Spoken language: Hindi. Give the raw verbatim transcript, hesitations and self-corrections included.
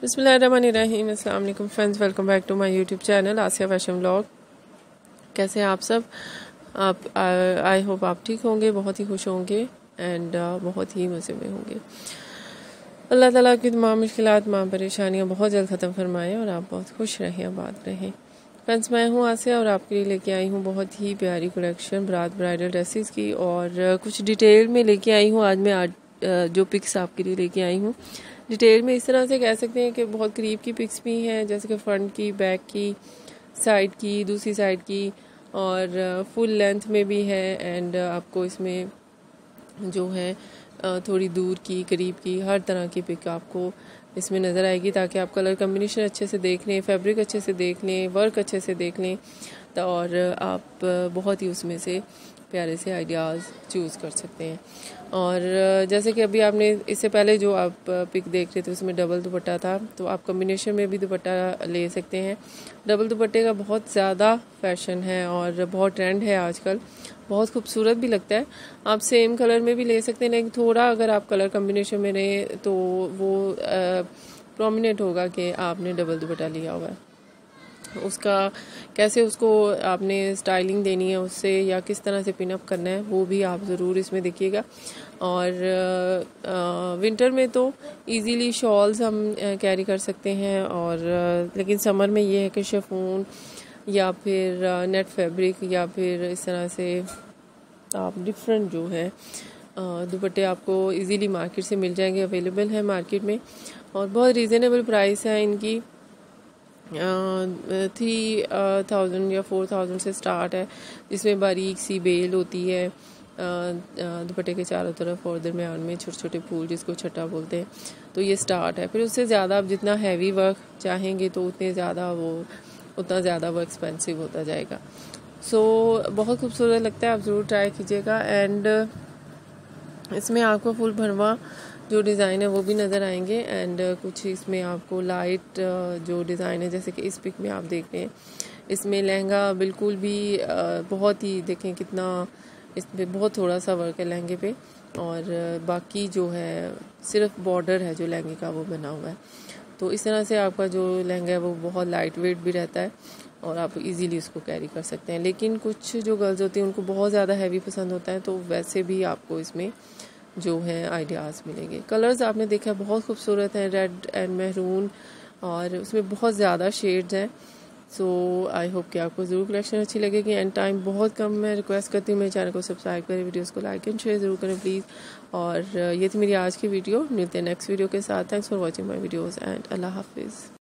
बिस्मिल्लाहिर्रहमानिर्रहीम। अस्सलाम वालेकुम friends, welcome back to my YouTube channel Asiya fashion vlog. कैसे हैं आप सब? आप आई होप आप ठीक होंगे, बहुत ही खुश होंगे एंड uh, बहुत ही मज़े में होंगे। अल्लाह ताला की तमाम मुश्किलात, तमाम परेशानियां बहुत जल्द ख़त्म फरमाएं और आप बहुत खुश रहें, आबाद रहें। फ्रेंड्स, मैं हूँ आसिया और आपके लिए लेके आई हूँ बहुत ही प्यारी कलेक्शन बारात ब्राइडल ड्रेसेस की, और कुछ डिटेल में लेके आई हूँ। आज मैं आज जो पिक्स आपके लिए लेके आई हूँ डिटेल में, इस तरह से कह सकते हैं कि बहुत करीब की पिक्स भी हैं, जैसे कि फ्रंट की, बैक की, साइड की, दूसरी साइड की, और फुल लेंथ में भी है। एंड आपको इसमें जो है थोड़ी दूर की, करीब की, हर तरह की पिक आपको इसमें नज़र आएगी, ताकि आप कलर कम्बिनेशन अच्छे से देख लें, फैब्रिक अच्छे से देख लें, वर्क अच्छे से देख लें, तो और आप बहुत ही उसमें से प्यारे से आइडियाज़ चूज़ कर सकते हैं। और जैसे कि अभी आपने इससे पहले जो आप पिक देख रहे थे उसमें डबल दुपट्टा था, तो आप कम्बिनेशन में भी दुपट्टा ले सकते हैं। डबल दुपट्टे का बहुत ज़्यादा फैशन है और बहुत ट्रेंड है आजकल, बहुत खूबसूरत भी लगता है। आप सेम कलर में भी ले सकते हैं, लेकिन थोड़ा अगर आप कलर कम्बिनेशन में रहें तो वो प्रोमिनेंट होगा कि आपने डबल दुपट्टा लिया हुआ है। उसका कैसे उसको आपने स्टाइलिंग देनी है उससे, या किस तरह से पिनअप करना है, वो भी आप ज़रूर इसमें देखिएगा। और आ, विंटर में तो इजीली शॉल्स हम कैरी कर सकते हैं, और आ, लेकिन समर में ये है कि शिफॉन या फिर नेट फैब्रिक या फिर इस तरह से आप डिफरेंट जो है दुपट्टे आपको इजीली मार्केट से मिल जाएंगे, अवेलेबल है मार्केट में, और बहुत रीज़नेबल प्राइस है इनकी। थ्री थाउजेंड या फोर थाउजेंड से स्टार्ट है, जिसमें बारीक सी बेल होती है दुपट्टे के चारों तरफ, और दरमियान में छोटे छोटे फूल जिसको छट्टा बोलते हैं, तो ये स्टार्ट है। फिर उससे ज़्यादा आप जितना हैवी वर्क चाहेंगे तो उतने ज़्यादा वो उतना ज़्यादा वो एक्सपेंसिव होता जाएगा। सो so, बहुत खूबसूरत लगता है, आप ज़रूर ट्राई कीजिएगा। एंड इसमें आपको फुल भरवा जो डिज़ाइन है वो भी नज़र आएंगे, एंड कुछ इसमें आपको लाइट जो डिज़ाइन है, जैसे कि इस पिक में आप देख रहे हैं, इसमें लहंगा बिल्कुल भी बहुत ही, देखें कितना इस पे बहुत थोड़ा सा वर्क है लहंगे पे, और बाकी जो है सिर्फ बॉर्डर है जो लहंगे का वो बना हुआ है। तो इस तरह से आपका जो लहंगा है वो बहुत लाइट वेट भी रहता है और आप इजीली उसको कैरी कर सकते हैं। लेकिन कुछ जो गर्ल्स होती हैं उनको बहुत ज़्यादा हैवी पसंद होता है, तो वैसे भी आपको इसमें जो है आइडियाज़ मिलेंगे। कलर्स आपने देखा बहुत खूबसूरत हैं, रेड एंड मैरून, और उसमें बहुत ज़्यादा शेड्स हैं। सो आई होप कि आपको ज़रूर कलेक्शन अच्छी लगेगी। एंड टाइम बहुत कम, मैं रिक्वेस्ट करती हूँ मेरे चैनल को सब्सक्राइब करें, वीडियोस को लाइक एंड शेयर ज़रूर करें प्लीज़। और ये थी मेरी आज की वीडियो, मिलते हैं नेक्स्ट वीडियो के साथ। Thanks for watching my videos and अल्लाह हाफिज़।